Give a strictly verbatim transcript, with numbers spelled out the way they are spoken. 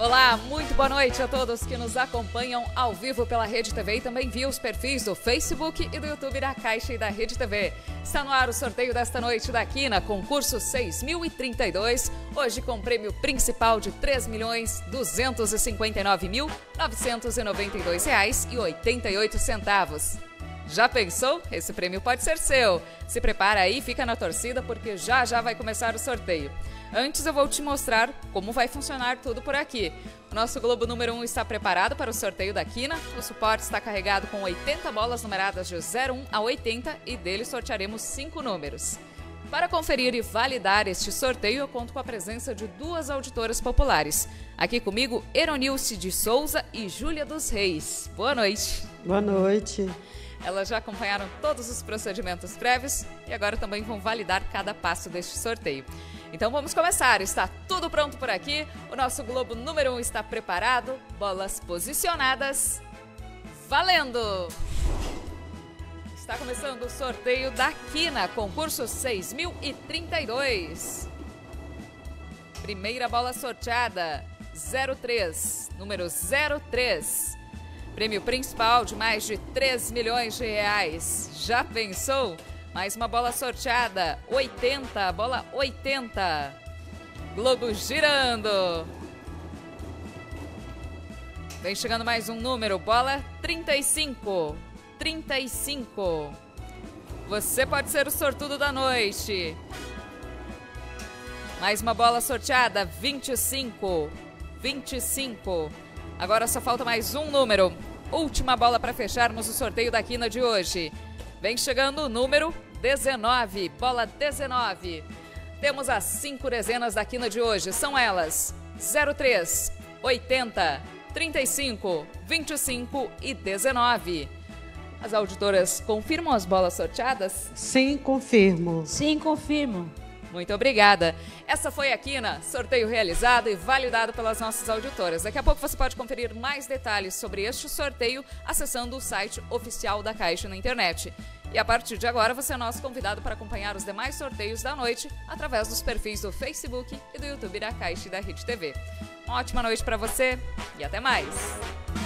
Olá, muito boa noite a todos que nos acompanham ao vivo pela Rede T V e também via os perfis do Facebook e do YouTube da Caixa e da Rede T V. Está no ar o sorteio desta noite da Quina, concurso seis mil e trinta e dois, hoje com prêmio principal de três milhões duzentos e cinquenta e nove mil novecentos e noventa e dois reais e oitenta e oito centavos. Já pensou? Esse prêmio pode ser seu. Se prepara aí, fica na torcida porque já já vai começar o sorteio. Antes eu vou te mostrar como vai funcionar tudo por aqui. O nosso Globo número um está preparado para o sorteio da Quina. O suporte está carregado com oitenta bolas numeradas de zero um a oitenta e dele sortearemos cinco números. Para conferir e validar este sorteio, eu conto com a presença de duas auditoras populares. Aqui comigo, Eronilce de Souza e Júlia dos Reis. Boa noite. Boa noite. Elas já acompanharam todos os procedimentos prévios e agora também vão validar cada passo deste sorteio. Então vamos começar, está tudo pronto por aqui, o nosso Globo número um está preparado, bolas posicionadas, valendo! Está começando o sorteio da Quina, concurso seis mil e trinta e dois. Primeira bola sorteada, zero três, número zero três. Prêmio principal de mais de três milhões de reais. Já pensou? Mais uma bola sorteada, oitenta, bola oitenta. Globo girando. Vem chegando mais um número, bola trinta e cinco. trinta e cinco. Você pode ser o sortudo da noite. Mais uma bola sorteada, vinte e cinco. vinte e cinco. Agora só falta mais um número. Última bola para fecharmos o sorteio da Quina de hoje. Vem chegando o número dezenove, bola dezenove. Temos as cinco dezenas da Quina de hoje. São elas: zero três, oitenta, trinta e cinco, vinte e cinco e dezenove. As auditoras confirmam as bolas sorteadas? Sim, confirmo. Sim, confirmo. Muito obrigada. Essa foi a Quina, sorteio realizado e validado pelas nossas auditoras. Daqui a pouco você pode conferir mais detalhes sobre este sorteio acessando o site oficial da Caixa na internet. E a partir de agora você é nosso convidado para acompanhar os demais sorteios da noite através dos perfis do Facebook e do YouTube da Caixa e da Rede T V. Uma ótima noite para você e até mais!